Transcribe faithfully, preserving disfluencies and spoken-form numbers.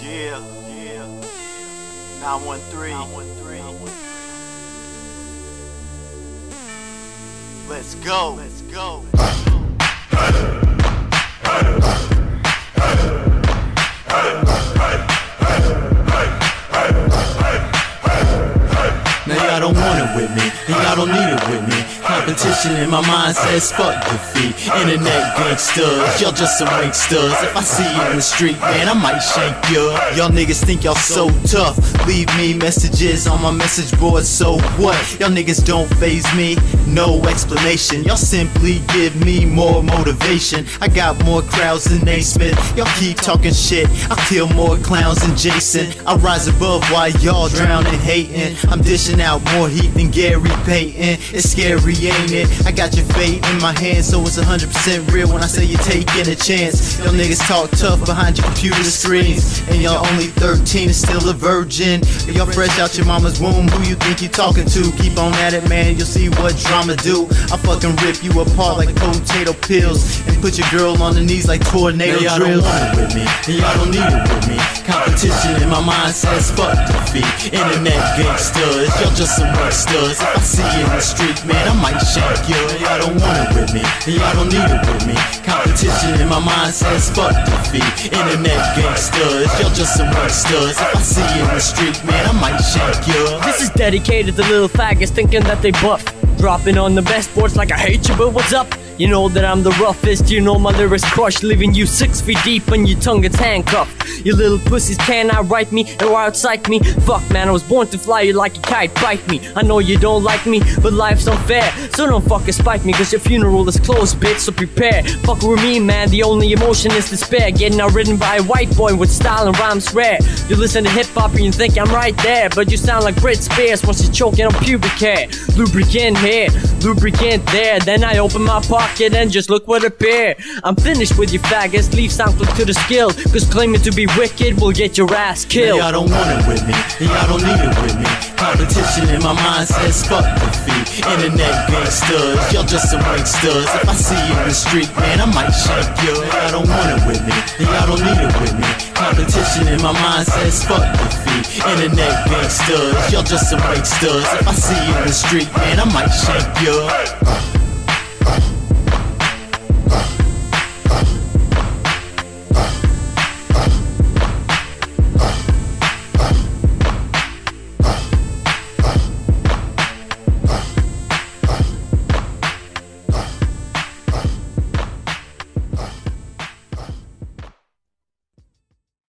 Yeah, yeah. nine one three. Let's go. Let's go. Now y'all don't want it with me, and y'all don't need it with me. Competition in my mind says fuck defeat. Internet gangsters, y'all just some wanksters. If I see you in the street, man, I might shank you. Y'all niggas think y'all so tough. Leave me messages on my message board, so what? Y'all niggas don't faze me, no explanation. Y'all simply give me more motivation. I got more crowds than Naismith. Y'all keep talking shit, I'll kill more clowns than Jason. I rise above while y'all drowning hating. I'm dishing out more heat than Gary Payton. It's scary, ain't it? I got your fate in my hands, so it's one hundred percent real when I say you're taking a chance. Y'all niggas talk tough behind your computer screens, and y'all only thirteen and still a virgin. Y'all fresh out your mama's womb, who you think you talking to? Keep on at it, man, you'll see what drama do. I fucking rip you apart like potato pills, and put your girl on the knees like tornado drills. Y'all don't want it with me, and y'all don't need it with me. Competition in my mind says fuck defeat. Internet gangsters, y'all just some wanksters. If I see you in the street, man, I might shank you. Y'all don't want it with me, and y'all don't need it with me. Competition in my mind says fuck defeat. Internet gangsters, y'all just some wanksters. If I see you in the street, man, I might shank you. This is dedicated to little faggots thinking that they buff, dropping on the best sports like I hate you, but what's up? You know that I'm the roughest, you know my lyrics crush, leaving you six feet deep and your tongue gets handcuffed. You little pussies cannot write me or outside me. Fuck man, I was born to fly you like a kite, bite me. I know you don't like me, but life's unfair, so don't fucking spite me, cause your funeral is close, bitch, so prepare. Fuck with me, man, the only emotion is despair. Getting outridden by a white boy with style and rhymes rare. You listen to hip-hop and you think I'm right there, but you sound like Brit Spears once you're choking on pubic hair. Lubricant here, lubricant there, then I open my pocket and just look what appear. I'm finished with you faggots, leave SoundCloud to the skill, cause claiming to be wicked will get your ass killed. Y'all don't want it with me, and y'all don't need it with me. Competition in my mind says fuck defeat. Internet gangsters, y'all just some wanksters. If I see you in the street, man, I might shank you. Y'all don't want it with me, and y'all don't need it with me. Competition in my mind says fuck defeat. Internet gangsters, y'all just some wanksters. If I see you in the street, man, I might shank you.